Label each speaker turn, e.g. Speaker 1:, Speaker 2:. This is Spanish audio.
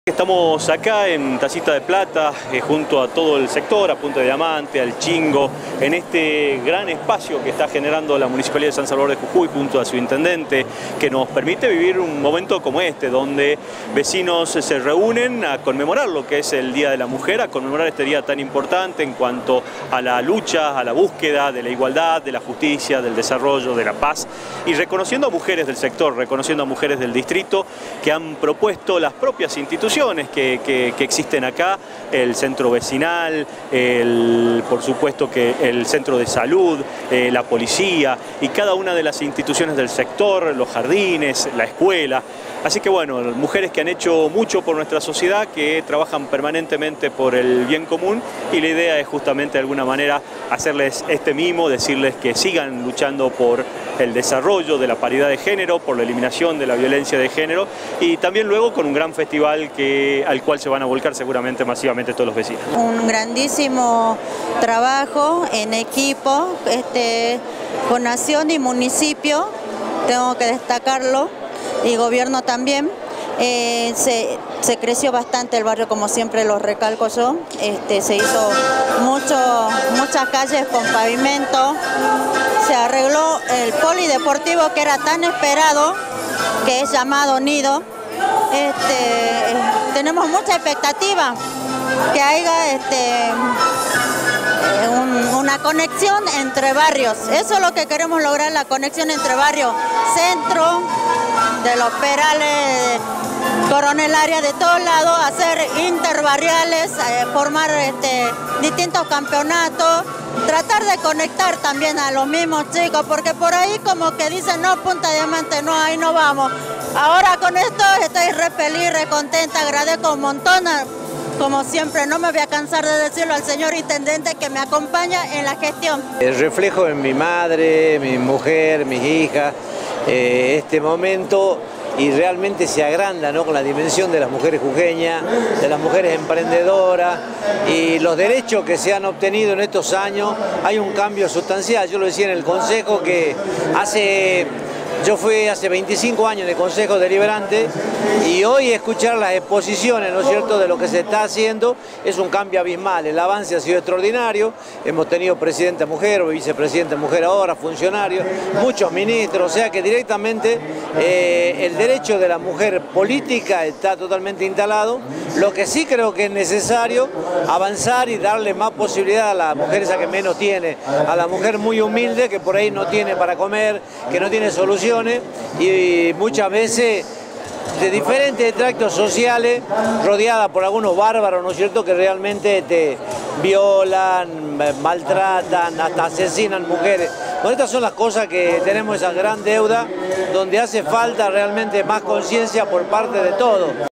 Speaker 1: Estamos acá en Tacita de Plata, junto a todo el sector, a Punta de Diamante, al Chingo, en este gran espacio que está generando la Municipalidad de San Salvador de Jujuy junto a su intendente, que nos permite vivir un momento como este, donde vecinos se reúnen a conmemorar lo que es el Día de la Mujer, a conmemorar este día tan importante en cuanto a la lucha, a la búsqueda de la igualdad, de la justicia, del desarrollo, de la paz, y reconociendo a mujeres del sector, reconociendo a mujeres del distrito que han propuesto las propias instituciones que existen acá, el centro vecinal, por supuesto que el centro de salud, la policía y cada una de las instituciones del sector, los jardines, la escuela. Así que bueno, mujeres que han hecho mucho por nuestra sociedad, que trabajan permanentemente por el bien común, y la idea es justamente de alguna manera hacerles este mimo, decirles que sigan luchando por el desarrollo de la paridad de género, por la eliminación de la violencia de género, y también luego con un gran festival al cual se van a volcar seguramente masivamente todos los vecinos.
Speaker 2: Un grandísimo trabajo en equipo, con nación y municipio, tengo que destacarlo, y gobierno también. Se creció bastante el barrio, como siempre lo recalco yo. Se hizo muchas calles con pavimento, se arregló el polideportivo que era tan esperado, que es llamado Nido. Tenemos mucha expectativa que haya una conexión entre barrios. Eso es lo que queremos lograr, la conexión entre barrios, centro de los Perales, Coronel Arias, de todos lados, hacer interbarriales, formar distintos campeonatos, tratar de conectar también a los mismos chicos, porque por ahí como que dicen, no, Punta Diamante, no, ahí no vamos. Ahora con esto estoy re feliz, re contenta, agradezco un montón, como siempre, no me voy a cansar de decirlo al señor intendente que me acompaña en la gestión.
Speaker 3: El reflejo en mi madre, mi mujer, mis hijas, este momento, y realmente se agranda, ¿no?, con la dimensión de las mujeres jujeñas, de las mujeres emprendedoras y los derechos que se han obtenido en estos años. Hay un cambio sustancial. Yo lo decía en el Consejo que yo fui hace 25 años de Consejo Deliberante, y hoy escuchar las exposiciones, ¿no es cierto?, de lo que se está haciendo es un cambio abismal. El avance ha sido extraordinario. Hemos tenido presidenta mujer, vicepresidenta mujer ahora, funcionarios, muchos ministros, o sea que directamente el derecho de la mujer política está totalmente instalado. Lo que sí creo que es necesario avanzar y darle más posibilidad a la mujer esa que menos tiene, a la mujer muy humilde que por ahí no tiene para comer, que no tiene soluciones, y muchas veces de diferentes tractos sociales, rodeada por algunos bárbaros, ¿no es cierto?, que realmente te violan, maltratan, hasta asesinan mujeres. Bueno, estas son las cosas que tenemos, esa gran deuda, donde hace falta realmente más conciencia por parte de todos.